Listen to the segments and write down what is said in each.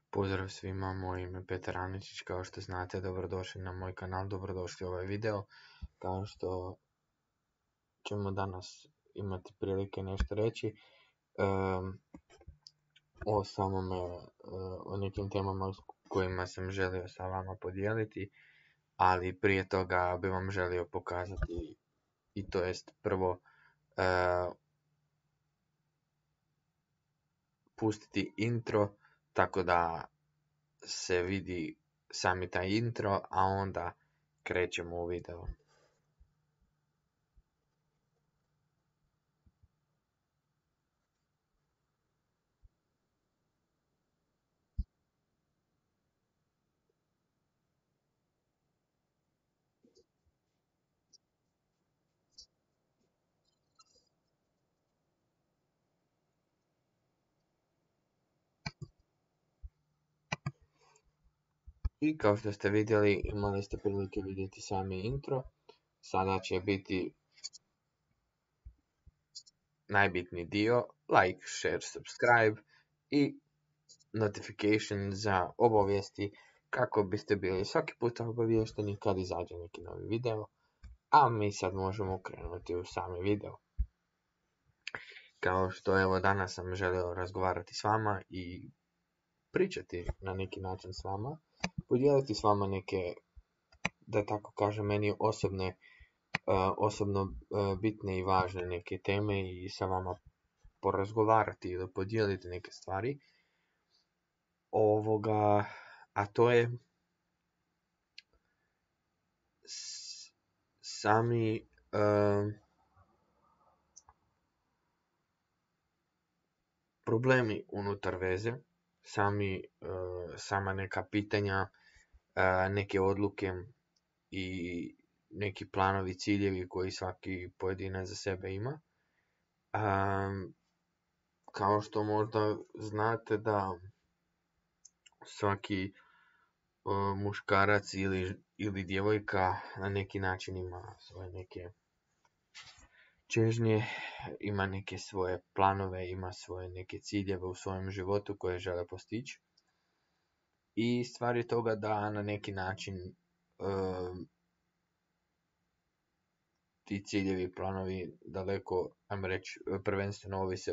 Pozdrav svima, moje ime je Petar Aničić, kao što znate, dobrodošli na moj kanal, dobrodošli u ovaj video. Kao što ćemo danas imati prilike nešto reći o o nekim temama kojima sam želio sa vama podijeliti, ali prije toga bi vam želio pokazati, i to jest prvo pustiti intro, tako da se vidi sami taj intro, a onda krećemo u video. I kao što ste vidjeli, imali ste prilike vidjeti sami intro. Sada će biti najbitniji dio, like, share, subscribe i notification za obavijesti kako biste bili svaki puta obaviješteni kad izađe neki novi video. A mi sad možemo krenuti u sami video. Kao što evo danas sam želio razgovarati s vama i pričati na neki način s vama, podijeliti s vama neke, da tako kažem, meni osobno bitne i važne neke teme i sa vama porazgovarati ili podijeliti neke stvari. A to je sami problemi unutar veze, sama neka pitanja, neke odluke i neki planovi, ciljevi koji svaki pojedinac za sebe ima. Kao što možda znate da svaki muškarac ili djevojka na neki način ima svoje neke čežnje, ima neke svoje planove, ima svoje neke ciljeve u svojem životu koje žele postići. I stvar je toga da na neki način ti ciljevi, planovi daleko, ajmo reći, prvenstveno ovise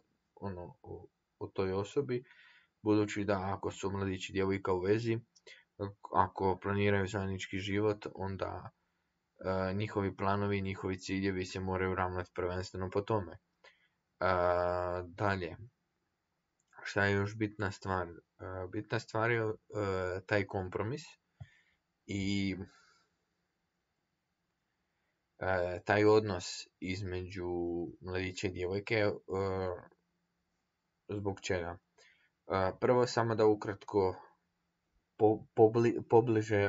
o toj osobi, budući da ako su mladić i djevojka u vezi, ako planiraju zajednički život, onda njihovi planovi i njihovi ciljevi se moraju ravnati prvenstveno po tome. Dalje, šta je još bitna stvar? Bitna stvar je taj kompromis i taj odnos između mladića i djevojke. Zbog čega? Prvo samo da ukratko pobliže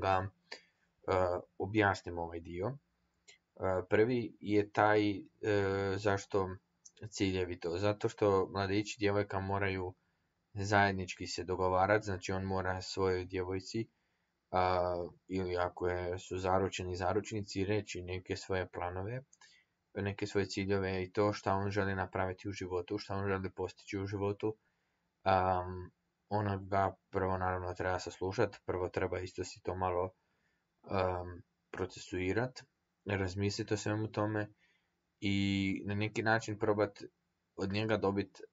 objasnim ovaj dio. Prvi je taj zašto ciljevi to. Zato što mladić i djevojka moraju zajednički se dogovarati, znači on mora svojoj djevojci ili ako su zaručnici reći neke svoje planove, neke svoje ciljeve i to što on želi napraviti u životu, što on želi postići u životu. Ona ga prvo naravno treba saslušati, prvo treba isto si to malo procesuirati, razmisliti o svemu tome i na neki način probati od njega dobiti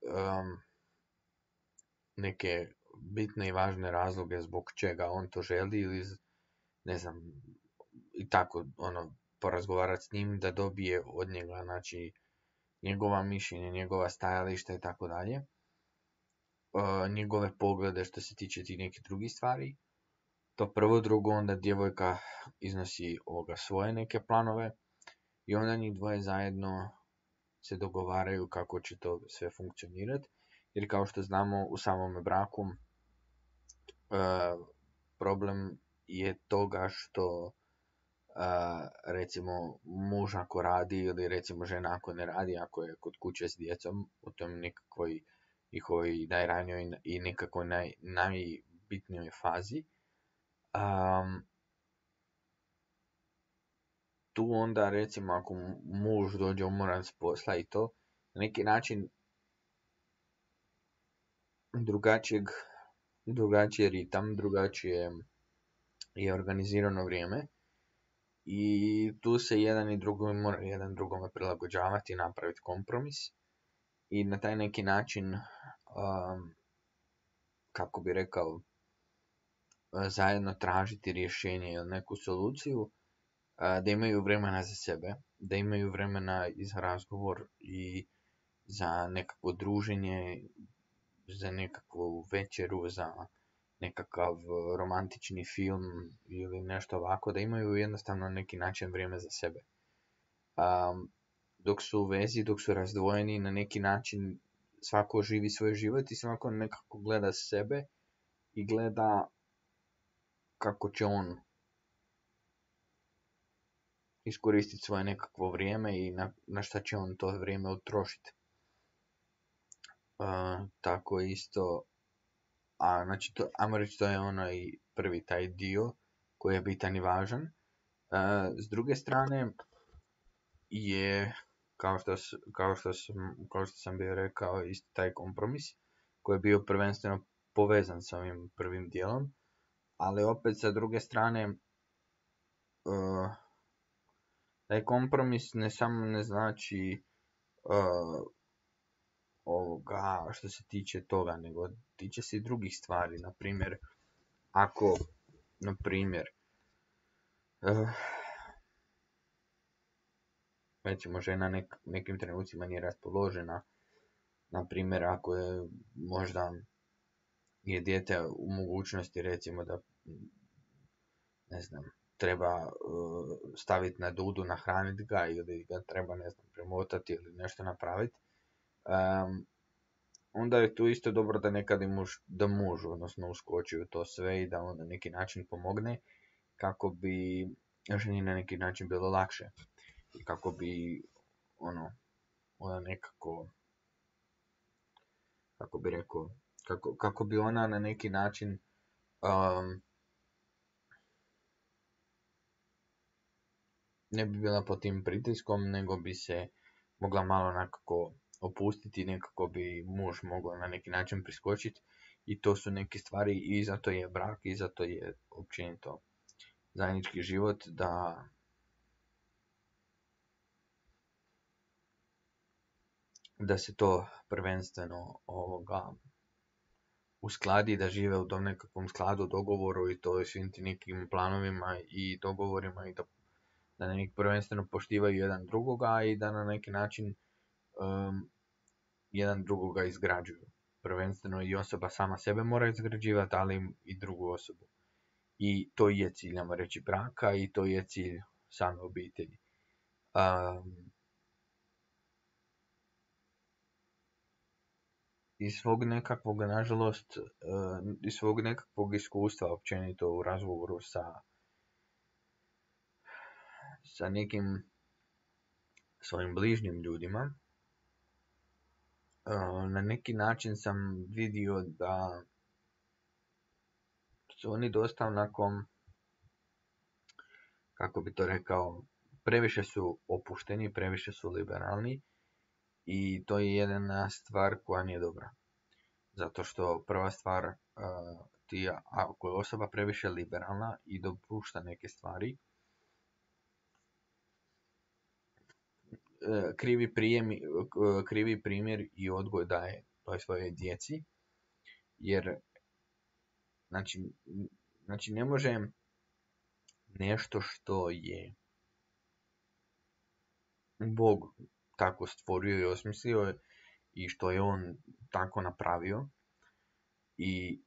neke bitne i važne razloge zbog čega on to želi ili ne znam, i tako porazgovarati s njim da dobije od njega, znači, njegova mišljenja, njegova stajališta i tako dalje, njegove poglede što se tiče tih nekih drugih stvari. To prvo, drugo, onda djevojka iznosi svoje neke planove i onda njih dvoje zajedno se dogovaraju kako će to sve funkcionirati. Jer kao što znamo u samom braku problem je toga što recimo muž ako radi ili recimo žena ako ne radi, ako je kod kuće s djecom u tom nekakvoj njihovoj najranijoj i nekakvoj najbitnijoj fazi, tu onda recimo ako muž dođe umoran s posla i to, na neki način drugačijeg drugačiji ritam, drugačije je organizirano vrijeme i tu se jedan i drugi mora jedan drugome prilagođavati i napraviti kompromis i na taj neki način, kako bi rekao, zajedno tražiti rješenje ili neku soluciju, da imaju vremena za sebe, da imaju vremena i za razgovor i za nekakvo druženje, za nekakvu večeru, za nekakav romantični film ili nešto ovako, da imaju jednostavno neki način vrijeme za sebe. Dok su u vezi, dok su razdvojeni, na neki način svako živi svoj život i svako nekako gleda sebe i gleda kako će on iskoristiti svoje nekakvo vrijeme i na šta će on to vrijeme utrošiti. Tako isto, znači ajmo reći, to je onaj prvi taj dio koji je bitan i važan. S druge strane je, kao što sam bio rekao, isto taj kompromis koji je bio prvenstveno povezan sa ovim prvim dijelom, ali opet sa druge strane taj kompromis ne samo ne znači što se tiče toga, nego tiče se i drugih stvari. Na primjer, ako, recimo žena nekim trenucima nije raspoložena, na primjer ako je možda je dijete u mogućnosti, recimo, da ne znam, treba staviti na dudu, nahraniti ga ili ga treba, ne znam, premotati ili nešto napraviti, onda je tu isto dobro da nekad da muž, odnosno, uskoči u to sve i da on na neki način pomogne kako bi ženi na neki način bilo lakše i kako bi ona nekako, kako bi rekao, kako bi ona na neki način ne bi bila pod tim pritiskom, nego bi se mogla malo nekako opustiti, nekako bi muž mogao na neki način priskočiti, i to su neke stvari, i zato je brak, i zato je općenito zajednički život, da se to prvenstveno uskladi, da žive u tom nekakvom skladu, dogovoru, i to svim tim nekim planovima i dogovorima, i da na neki prvenstveno poštivaju jedan drugoga i da na neki način jedan drugoga izgrađuju. Prvenstveno i osoba sama sebe mora izgrađivati, ali i drugu osobu. I to je cilj, ajmo reći, braka, i to je cilj same obitelji. Iz svog nekakvog, nažalost, iz svog nekakvog iskustva općenito u razgovoru sa nekim svojim bližnjim ljudima, na neki način sam vidio da su oni dosta onako, kako bi to rekao, previše su opušteni, previše su liberalni, i to je jedna stvar koja nije dobra. Zato što prva stvar, ako je osoba previše liberalna i dopušta neke stvari, krivi primjer i odgoj daje toj svojoj djeci, jer znači ne može nešto što je Bog tako stvorio i osmislio i što je on tako napravio i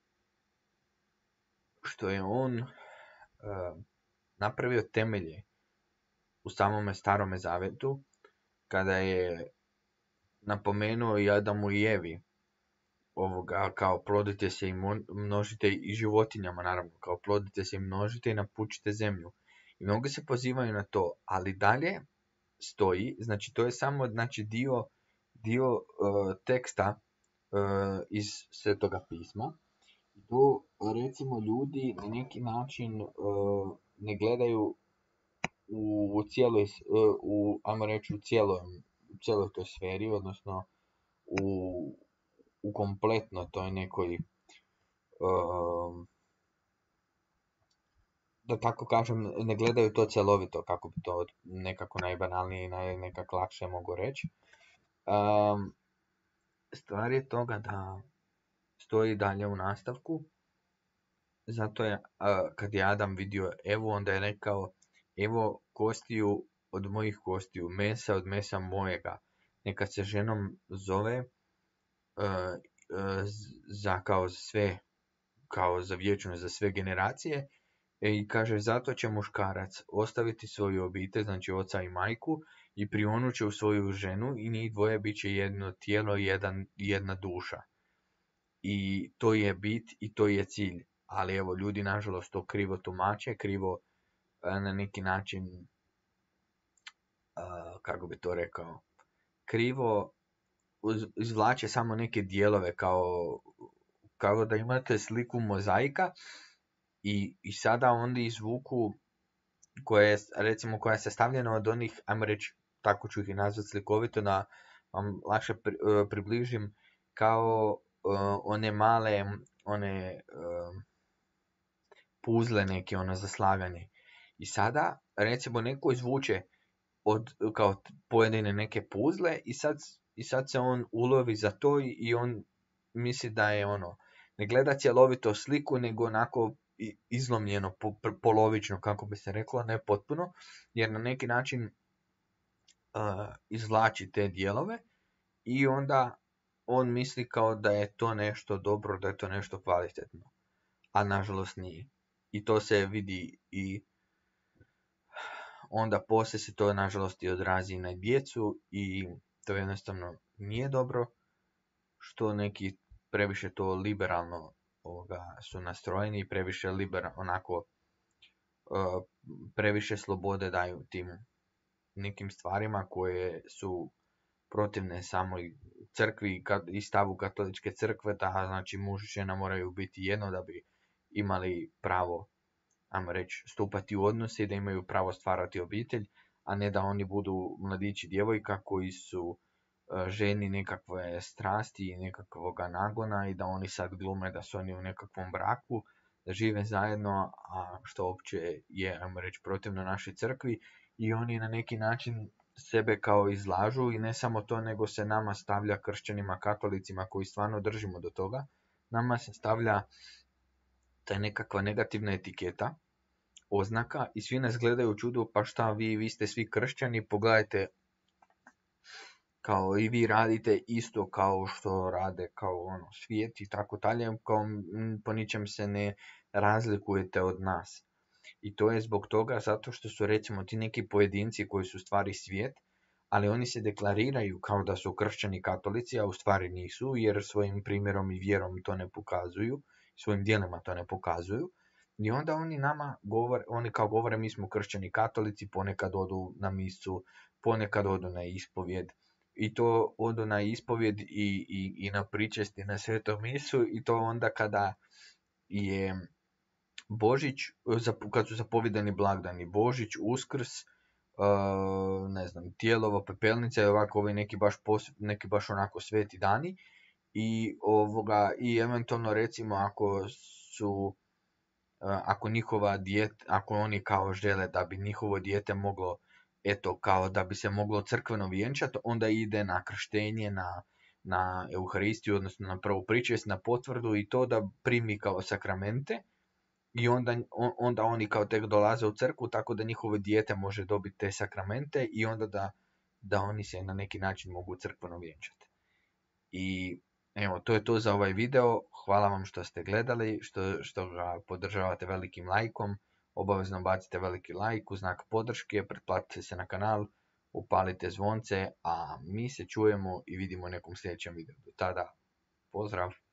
što je on napravio temelje u samome Starome Zavetu, kada je napomenuo i Adamu i Evi kao plodite se i množite, i životinjama naravno, kao plodite se i množite i napučite zemlju. I mnogi se pozivaju na to, ali dalje stoji, znači to je samo dio teksta iz Svetoga pisma. Tu recimo ljudi na neki način ne gledaju u cijeloj, ajmo reći, u cijeloj toj sferi, odnosno u kompletno toj nekoj da tako kažem, ne gledaju to cjelovito, kako bi to nekako najbanalnije i nekako lakše mogu reći. Stvar je toga da stoji dalje u nastavku, zato je, kad je Adam vidio Evu, onda je rekao, evo kostiju od mojih kostiju, mesa od mesa mojega, neka se ženom zove za kao sve, kao za vječno, za sve generacije. I kaže, zato će muškarac ostaviti svoju obitelj, znači oca i majku, i prionut će u svoju ženu i njih dvoje bit će jedno tijelo i jedna duša. I to je bit i to je cilj. Ali evo, ljudi nažalost to krivo tumače, krivo na neki način, kako bi to rekao, krivo izvlače samo neke dijelove, kao da imate sliku mozaika i sada oni izvuku koja je sastavljena od onih, ajmo reći, tako ću ih nazvati slikovito, da vam lakše približim, kao one male, puzle neke, za slaganje. I sada, recimo, neko izvuče kao pojedine neke puzle i sad se on ulovi za to i on misli da je ne gleda cjelovito sliku, nego onako izlomljeno, polovično, kako bi se reklo, ne potpuno, jer na neki način izvlači te dijelove i onda on misli kao da je to nešto dobro, da je to nešto kvalitetno, a nažalost nije. I to se vidi i onda poslije se to nažalost i odrazi na djecu i to jednostavno nije dobro, što neki previše to liberalno su nastrojeni i previše previše slobode daju tim nekim stvarima koje su protivne samoj crkvi i stavu katoličke crkve, da znači muž i žena moraju biti jedno da bi imali pravo, ajmo reći, stupati u odnose i da imaju pravo stvarati obitelj, a ne da oni budu mladići djevojka koji su ženi nekakve strasti i nekakvoga nagona i da oni sad glume da su oni u nekakvom braku, da žive zajedno, a što uopće je, ajmo reći, protivno našoj crkvi, i oni na neki način sebe kao izlažu i ne samo to, nego se nama stavlja, kršćanima, katolicima koji stvarno držimo do toga, nama se stavlja ta nekakva negativna etiketa, oznaka, i svi nas gledaju u čudu, pa šta vi ste svi kršćani, pogledajte, kao i vi radite isto kao što rade kao svijet i tako dalje, kao po ničem se ne razlikujete od nas. I to je zbog toga zato što su, recimo, ti neki pojedinci koji su u stvari svijet, ali oni se deklariraju kao da su kršćani, katolici, a u stvari nisu, jer svojim primjerom i vjerom to ne pokazuju, svojim djelima to ne pokazuju. I onda oni nama govore, mi smo kršćani, katolici, ponekad odu na misu, ponekad odu na ispovjed, i to odu na ispovjed i na pričesti na svetom misu, i to onda kada je Božić, kad su zapovjedani blagdani, Božić, Uskrs, ne znam, Tijelovo, Pepelnica i ovako ovi neki baš onako sveti dani, i eventualno, recimo, ako oni kao žele da bi njihovo dijete moglo, eto, kao da bi se moglo crkveno vjenčati, onda ide na krštenje, na Euharistiju, odnosno na prvu pričest, na potvrdu i to da primi kao sakramente, i onda oni kao tek dolaze u crkvu, tako da njihovo dijete može dobiti te sakramente i onda da oni se na neki način mogu crkveno vjenčati. I evo, to je to za ovaj video. Hvala vam što ste gledali, što ga podržavate velikim lajkom. Obavezno bacite veliki lajk u znak podrške, pretplatite se na kanal, upalite zvonce, a mi se čujemo i vidimo u nekom sljedećem videu. Do tada, pozdrav!